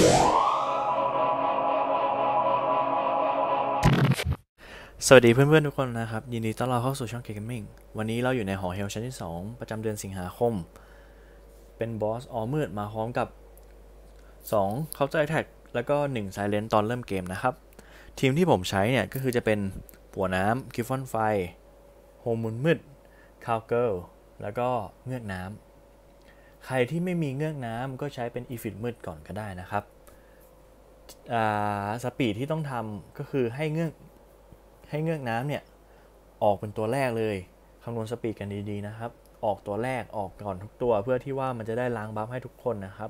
สวัสดีเพื่อนๆทุกคนนะครับยินดีต้อนรับเข้าสู่ช่องเกมมิ่งวันนี้เราอยู่ในหอเฮลชั้นที่2ประจำเดือนสิงหาคมเป็นบอสออมืดมาพร้อมกับ2 Counter Attack แล้วก็1 Silent ตอนเริ่มเกมนะครับทีมที่ผมใช้เนี่ยก็คือจะเป็นปัวน้ำคิฟฟอนไฟโฮมุนมืดคาวเกิลแล้วก็เงือกน้ำใครที่ไม่มีเงือกน้ำก็ใช้เป็นอีฟิตมืดก่อนก็ได้นะครับสปีดที่ต้องทำก็คือให้เงือกน้ำเนี่ยออกเป็นตัวแรกเลยคำนวณสปีดกันดีๆนะครับออกตัวแรกออกก่อนทุกตัวเพื่อที่ว่ามันจะได้ล้างบัฟให้ทุกคนนะครับ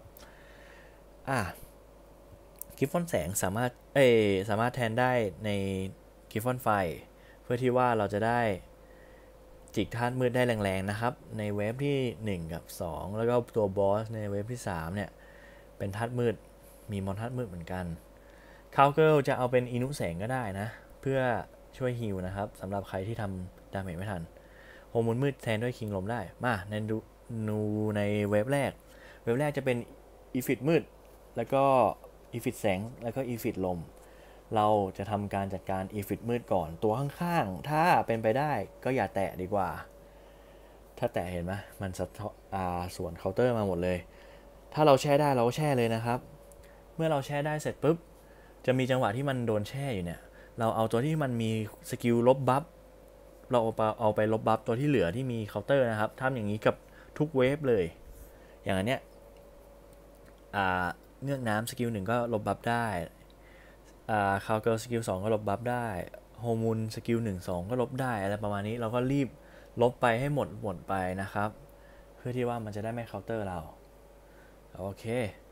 กิฟฟอนแสงสามารถแทนได้ในกิฟฟอนไฟเพื่อที่ว่าเราจะได้จิกธาตุมืดได้แรงๆนะครับในเวฟที่1กับ2แล้วก็ตัวบอสในเวฟที่3เนี่ยเป็นธาตุมืดมีมอนธาตุมืดเหมือนกันคาวเกิลจะเอาเป็นอินุแสงก็ได้นะเพื่อช่วยฮีลนะครับสำหรับใครที่ทำดาเมจไม่ทันโฮมูนมืดแทนด้วยคิงลมได้มาในเวฟแรกจะเป็นอีฟิตมืดแล้วก็อีฟิตแสงแล้วก็อีฟิตลมเราจะทำการจัดการอีฟิตมืดก่อนตัวข้างๆถ้าเป็นไปได้ก็อย่าแตะดีกว่าถ้าแตะเห็นไหมมันสวนเคาน์เตอร์มาหมดเลยถ้าเราแช่ได้เราก็แช่เลยนะครับเมื่อเราแช่ได้เสร็จปุ๊บจะมีจังหวะที่มันโดนแช่อยู่เนี่ยเราเอาตัวที่มันมีสกิลลบบัฟเราเอาไปลบบัฟตัวที่เหลือที่มีเคาน์เตอร์นะครับทำอย่างนี้กับทุกเวฟเลยอย่างอันเนี้ยเงือกน้ำสกิล1ก็ลบบัฟได้คาวเกิลสกิล2ก็ลบบัฟได้โฮมูนสกิล1 2ก็ลบได้อะไรประมาณนี้เราก็รีบลบไปให้หมดไปนะครับเพื่อที่ว่ามันจะได้ไม่เคาน์เตอร์เราโอเค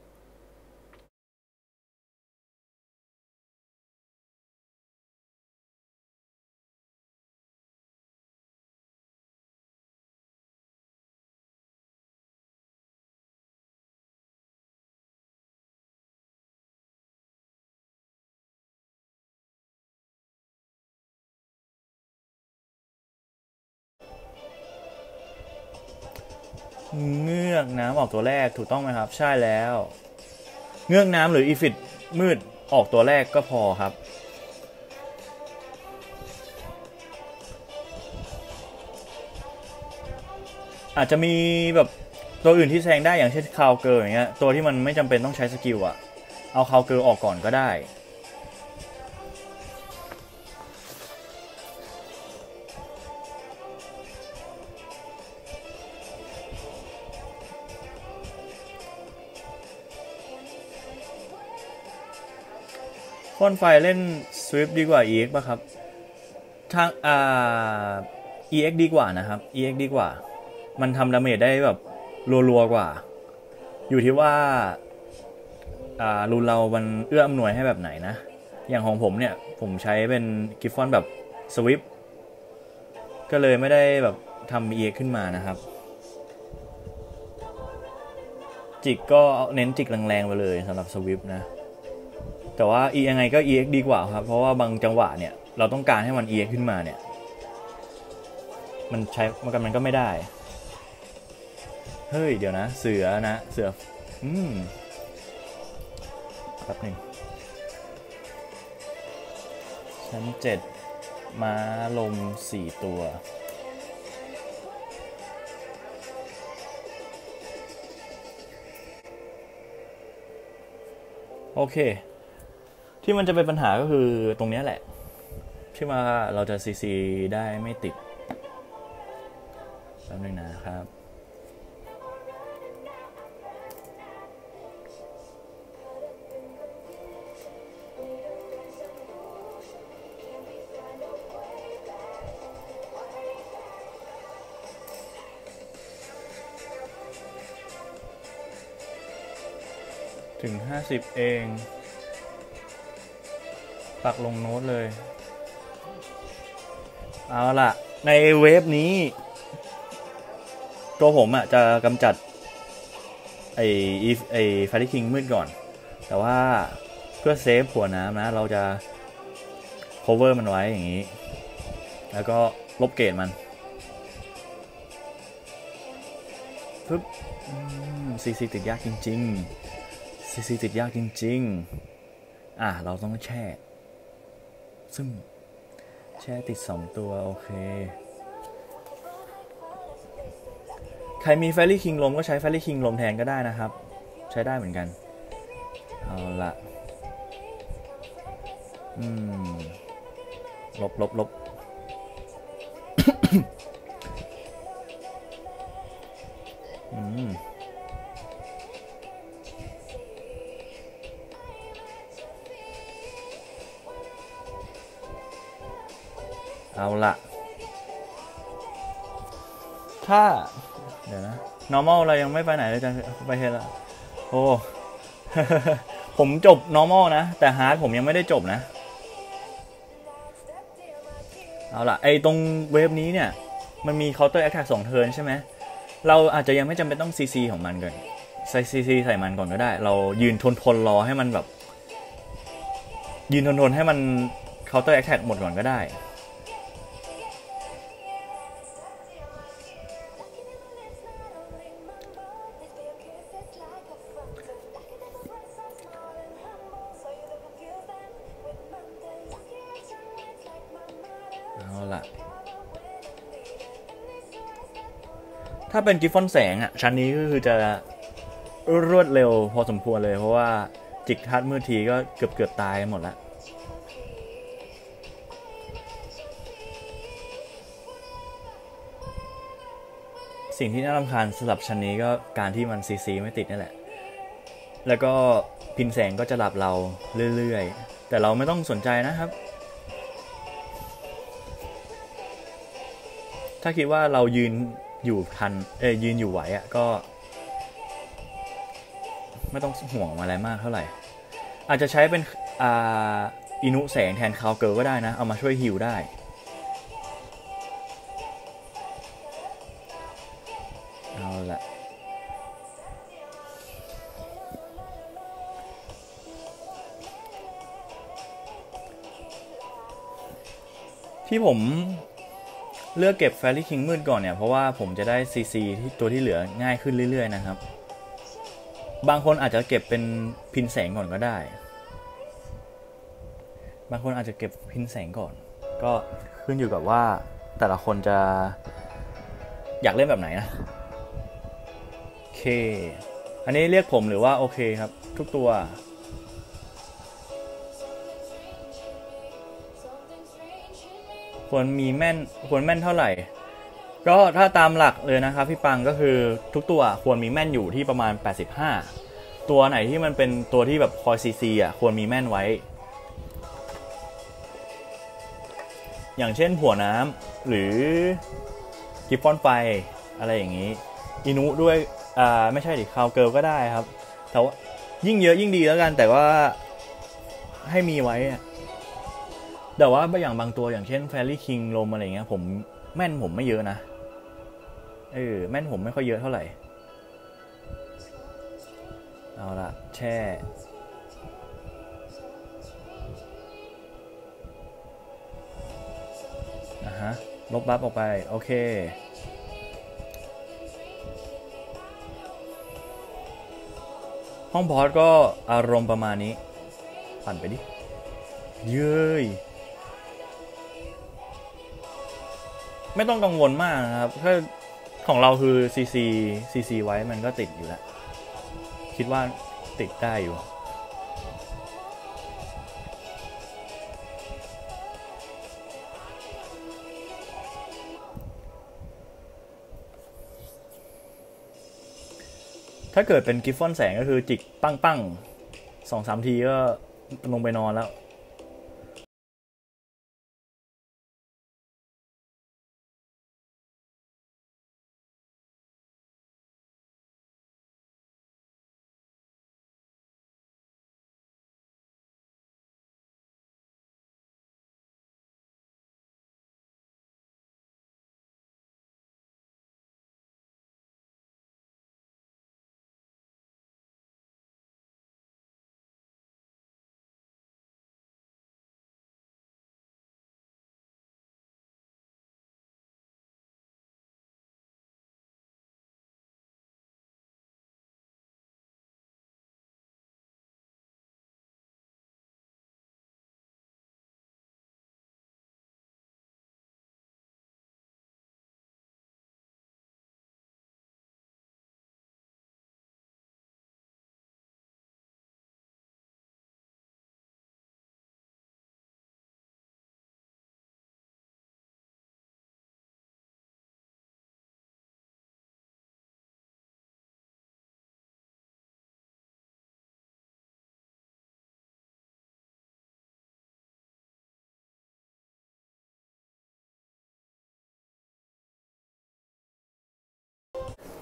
เงือกน้ำออกตัวแรกถูกต้องไหมครับใช่แล้วเงือกน้ำหรืออีฟิตมืดออกตัวแรกก็พอครับอาจจะมีแบบตัวอื่นที่แซงได้อย่างเช่นคาวเกิร์อย่างเงี้ยตัวที่มันไม่จำเป็นต้องใช้สกิลอะเอาคาวเกิร์ออกก่อนก็ได้พ่นไฟเล่นสวิฟดีกว่า EX ป่ะครับทางEX ดีกว่านะครับ EX ดีกว่ามันทำดาเมจได้แบบรัวๆกว่าอยู่ที่ว่ารูนเรามันเอื้ออำนวยให้แบบไหนนะอย่างของผมเนี่ยผมใช้เป็นกิฟฟอนแบบสวิฟก็เลยไม่ได้แบบทำ EX ขึ้นมานะครับจิกก็เน้นจิกแรงๆไปเลยสำหรับสวิฟนะแต่ว่ายังไงก็ EX ดีกว่าครับเพราะว่าบางจังหวะเนี่ยเราต้องการให้มัน EX ขึ้นมาเนี่ยมันใช้มันก็ไม่ได้เฮ้ยเดี๋ยวนะเสือแป๊บหนึ่งชั้น7ม้าลม4ตัวโอเคที่มันจะเป็นปัญหาก็คือตรงนี้แหละที่ว่าเราจะซีได้ไม่ติดแป๊บนึงนะครับถึง50เองปักลงโน้ตเลยเอาล่ะในเวฟนี้ตัวผมจะกำจัดไอ้ไฟคิงมืดก่อนแต่ว่าเพื่อเซฟหัวน้ำนะเราจะ cover มันไว้อย่างนี้แล้วก็ลบเกรดมันปึ๊บซีติดยากจริงๆ CC ติดยากจริงๆเราต้องแช่ซึ่งแช่ติด2ตัวโอเคใครมีแฟรี่คิงลมก็ใช้แฟรี่คิงลมแทนก็ได้นะครับใช้ได้เหมือนกันเอาละลบเอาละถ้าเดี๋ยวนะ normal เรายังไม่ไปไหนเลยจะไปเฮละโอ้ ผมจบ normal นะแต่ hard ผมยังไม่ได้จบนะเอาล่ะไอตรงเวฟนี้เนี่ยมันมี counter attack 2 เทิร์นใช่ไหมเราอาจจะยังไม่จำเป็นต้อง CC ของมันก่อนใส่ CC ใส่มันก่อนก็ได้เรายืนทนรอให้มันแบบยืนทนให้มัน counter attack หมดก่อนก็ได้เอาล่ะถ้าเป็นกิฟฟอนแสงชั้นนี้ก็คือจะรวดเร็วพอสมควรเลยเพราะว่าจิกทัดมือทีก็เกือบตายหมดแล้วสิ่งที่น่ารำคาญสำหรับชั้นนี้ก็การที่มันCCไม่ติดนี่แหละแล้วก็พินแสงก็จะหลับเราเรื่อยๆแต่เราไม่ต้องสนใจนะครับถ้าคิดว่าเรายืนอยู่ทันยืนอยู่ไหวก็ไม่ต้องห่วงอะไรมากเท่าไหร่อาจจะใช้เป็นอินุแสงแทนคาวเกิลก็ได้นะเอามาช่วยฮิลได้เอาละที่ผมเลือกเก็บแฟรี่คิงมืดก่อนเนี่ยเพราะว่าผมจะได้CCที่ตัวที่เหลือง่ายขึ้นเรื่อยๆนะครับบางคนอาจจะเก็บเป็นพินแสงก่อนก็ได้บางคนอาจจะเก็บพินแสงก่อนก็ขึ้นอยู่กับว่าแต่ละคนจะอยากเล่นแบบไหนนะโอเคอันนี้เรียกผมหรือว่าโอเคครับทุกตัวควรแม่นเท่าไหร่ก็ถ้าตามหลักเลยนะครับพี่ปังก็คือทุกตัวควรมีแม่นอยู่ที่ประมาณ85ตัวไหนที่มันเป็นตัวที่แบบคอยCCควรมีแม่นไว้อย่างเช่นผัวน้ำหรือกิฟฟอนไฟอะไรอย่างนี้อินุด้วยไม่ใช่ดิคาวเกิลก็ได้ครับแต่ว่ายิ่งเยอะยิ่งดีแล้วกันแต่ว่าให้มีไว้แต่ว่าอย่างบางตัวอย่างเช่นแฟรี่คิงลมอะไรเงี้ยผมแม่นผมไม่เยอะนะแม่นผมไม่ค่อยเยอะเท่าไหร่เอาละแช่ลบบัฟออกไปโอเคห้องพอดก็อารมณ์ประมาณนี้ปั่นไปดิเย้ยไม่ต้องกังวลมากนะครับถ้าของเราคือCCไว้มันก็ติดอยู่แล้วคิดว่าติดได้อยู่ถ้าเกิดเป็นกิฟฟอนแสงก็คือจิกปั้ง2-3ทีก็ลงไปนอนแล้ว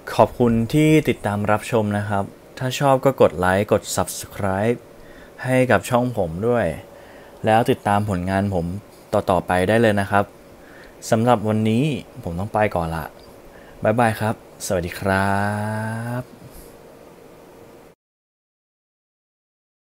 ขอบคุณที่ติดตามรับชมนะครับถ้าชอบก็กดไลค์กด Subscribe ให้กับช่องผมด้วยแล้วติดตามผลงานผมต่อๆไปได้เลยนะครับสำหรับวันนี้ผมต้องไปก่อนละบ๊ายบายครับสวัสดีครับ